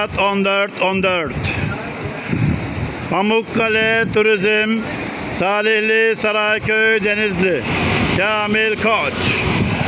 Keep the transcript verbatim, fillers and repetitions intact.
saat on dört on dört. Pamukkale Turizm, Salihli, Sarayköy, Denizli. Kamil Koç.